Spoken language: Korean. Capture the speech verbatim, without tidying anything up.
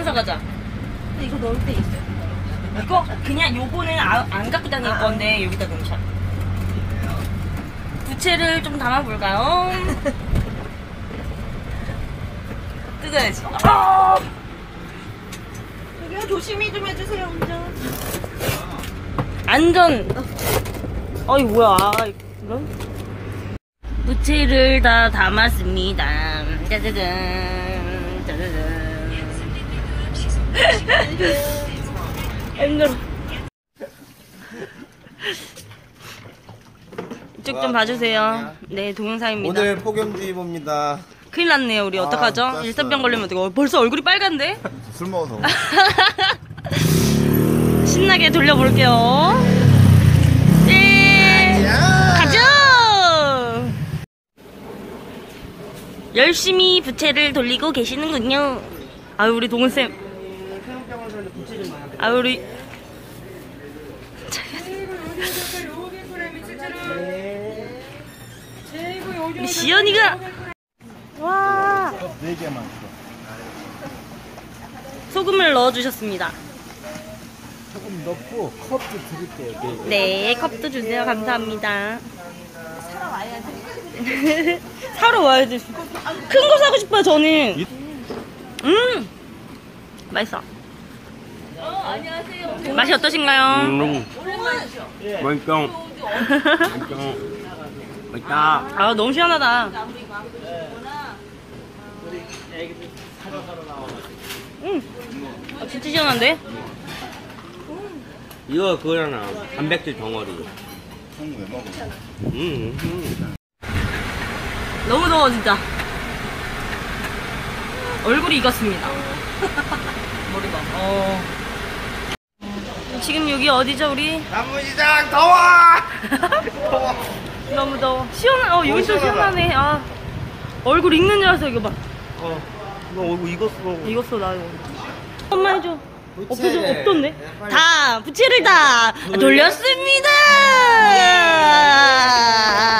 넣으면서 가자. 근데 이거 넣을 때 있어요. 이거 그냥 요거는 아, 안 갖고 다닐 아, 건데 여기다 넣으셔. 부채를 좀 담아볼까요? 뜯어야지. 아! 여기요, 조심히 좀 해주세요. 운전. 안전. 어이 뭐야 이런? 부채를 다 담았습니다. 짜자잔 짜자잔. 힘들어. 이쪽 좀 봐주세요. 네, 동영상입니다. 오늘 폭염주의보입니다. 큰일 났네요. 우리 아, 어떡하죠? 짰어요. 일사병 걸리면 어떡해. 벌써 얼굴이 빨간데? 술 먹어서. 신나게 돌려볼게요. 예! 가자! 열심히 부채를 돌리고 계시는군요. 아유, 우리 동훈쌤. 아유, 우리. 우리 시연이가. 와. 네 개만 줘. 소금을 넣어주셨습니다. 조금 넣고 컵도 드릴게요. 네, 컵도 주세요. 감사합니다. 사러 와야지. 사러 와야지. 큰 거 사고 싶어요, 저는. 음, 맛있어. 어, 안녕하세요. 맛이 어떠신가요? 음, 맛있어. 맛있어. 맛있다. 아, 너무 시원하다. 음, 아, 진짜 시원한데? 이거 그거잖아. 단백질 덩어리. 형 왜 먹어? 음, 음. 너무 더워, 진짜. 얼굴이 익었습니다. 머리 봐. 어. 지금 여기 어디죠, 우리? 남문시장 더워! 더워. 너무 더워. 시원해. 어, 여기 좀 시원하네. 아, 얼굴 익는 줄 알았어, 이거 봐. 어, 너 얼굴 익었어. 익었어, 나 이거. 한번 해줘. 없어져, 없던데? 다, 부채를 다 돌렸습니다!